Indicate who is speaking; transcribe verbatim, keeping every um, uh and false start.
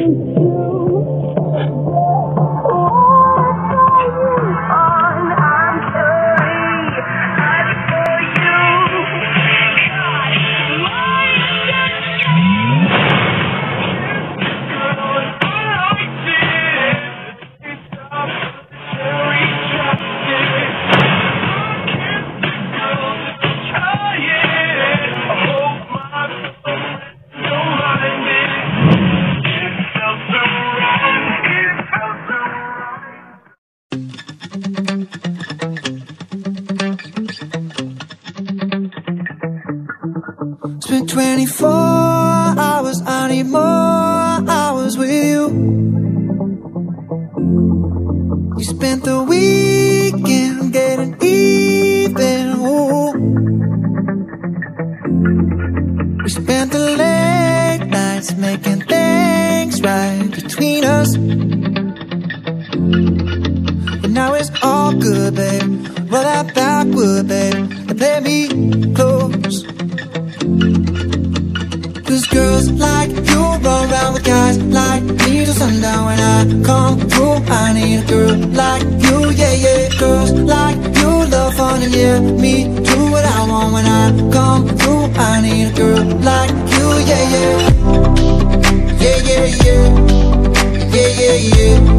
Speaker 1: Spent twenty-four hours, I need more hours with you. You spent the weekend getting even, ooh. We spent the late nights making things right between us. But now it's all good, babe. Roll that backward, babe, and play me close. Cause girls like you run around with guys like me till sundown. When I come through, I need a girl like you, yeah, yeah. Girls like you love fun and yeah, me do what I want. When I come through, I need a girl like you, yeah, yeah. Yeah, yeah, yeah. Yeah, yeah, yeah.